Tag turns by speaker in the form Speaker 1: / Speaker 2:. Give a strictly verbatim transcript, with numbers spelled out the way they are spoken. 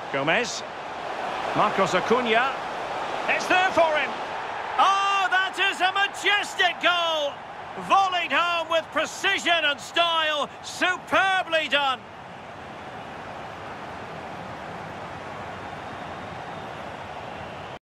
Speaker 1: Gomez. Marcos Acuna. It's there for him. Oh, that is a majestic goal! Volleyed home with precision and style. Superbly done.